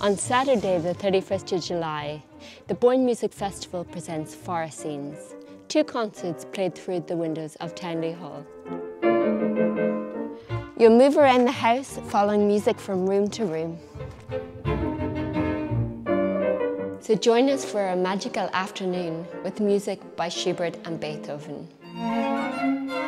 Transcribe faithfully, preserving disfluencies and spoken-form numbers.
On Saturday, the thirty-first of July, the Bourne Music Festival presents Forest Scenes, two concerts played through the windows of Townley Hall. You'll move around the house, following music from room to room. So join us for a magical afternoon with music by Schubert and Beethoven.